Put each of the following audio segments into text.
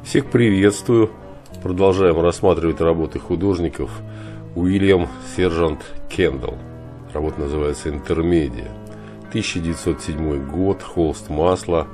Всех приветствую. Продолжаем рассматривать работы художников. Уильям Сержант Кендалл. Работа называется «Интермедия». 1907 год. Холст масла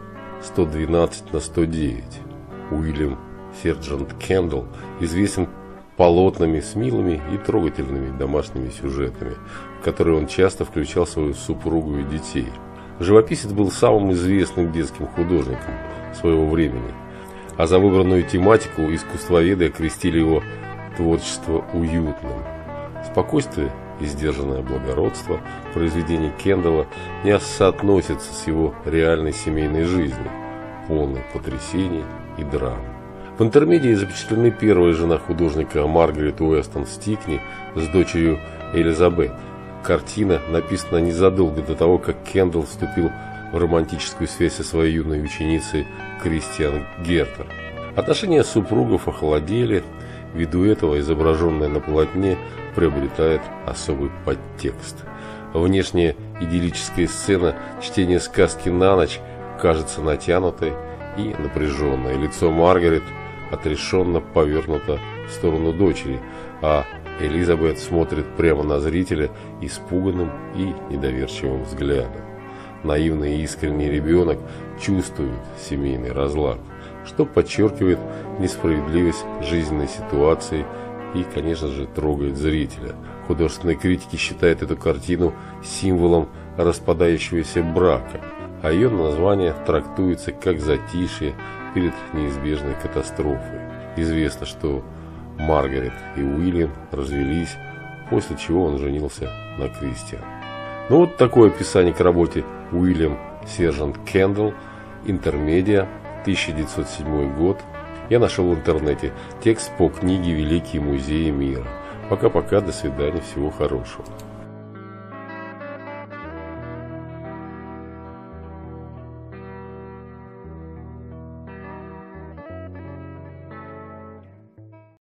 112/109. Уильям Сержант Кендалл известен полотнами с милыми и трогательными домашними сюжетами, в которые он часто включал свою супругу и детей. Живописец был самым известным детским художником своего времени, а за выбранную тематику искусствоведы окрестили его творчество уютным. Спокойствие и сдержанное благородство произведений Кендалла не соотносятся с его реальной семейной жизнью, полной потрясений и драм. В «Интермедии» запечатлены первая жена художника Маргарет Уэстон Стикни с дочерью Элизабет. Картина написана незадолго до того, как Кендалл вступил в романтическую связь со своей юной ученицей Кристиан Гертер. Отношения супругов охладели, ввиду этого изображенное на полотне приобретает особый подтекст. Внешняя идиллическая сцена чтения сказки на ночь кажется натянутой и напряженной. Лицо Маргарет отрешенно повернуто в сторону дочери, а Элизабет смотрит прямо на зрителя испуганным и недоверчивым взглядом. Наивный и искренний ребенок чувствует семейный разлад, что подчеркивает несправедливость жизненной ситуации и, конечно же, трогает зрителя. Художественные критики считают эту картину символом распадающегося брака, а ее название трактуется как затишье перед неизбежной катастрофой. Известно, что Маргарет и Уильям развелись, после чего он женился на Кристиан. Ну вот такое описание к работе Уильям Сержант Кендалл, «Интермедия», 1907 год. Я нашел в интернете текст по книге «Великие музеи мира». Пока-пока, до свидания, всего хорошего.